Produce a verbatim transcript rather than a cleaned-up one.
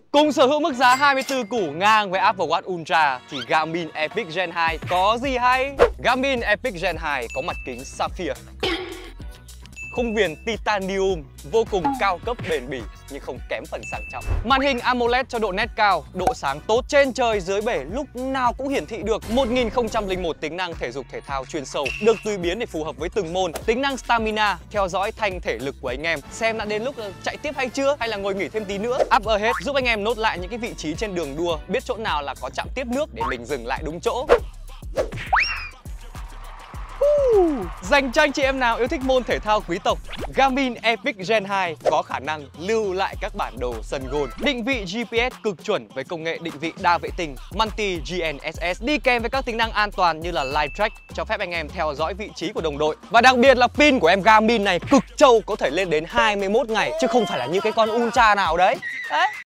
Cùng sở hữu mức giá hai mươi tư củ ngang với Apple Watch Ultra thì Garmin Epic Gen hai có gì hay? Garmin Epic Gen hai có mặt kính Sapphire, khung viền titanium vô cùng cao cấp bền bỉ nhưng không kém phần sang trọng. Màn hình AMOLED cho độ nét cao, độ sáng tốt, trên trời dưới bể lúc nào cũng hiển thị được một nghìn không trăm lẻ một tính năng thể dục thể thao chuyên sâu, được tùy biến để phù hợp với từng môn. Tính năng Stamina theo dõi thanh thể lực của anh em, xem đã đến lúc chạy tiếp hay chưa, hay là ngồi nghỉ thêm tí nữa. Up Ahead giúp anh em nốt lại những cái vị trí trên đường đua, biết chỗ nào là có trạm tiếp nước để mình dừng lại đúng chỗ. Dành cho anh chị em nào yêu thích môn thể thao quý tộc, Garmin Epic Gen hai có khả năng lưu lại các bản đồ sân golf. Định vị G P S cực chuẩn với công nghệ định vị đa vệ tinh Multi G N S S, đi kèm với các tính năng an toàn như là Live Track, cho phép anh em theo dõi vị trí của đồng đội. Và đặc biệt là pin của em Garmin này cực trâu, có thể lên đến hai mươi mốt ngày chứ không phải là như cái con Ultra nào đấy. Đấy.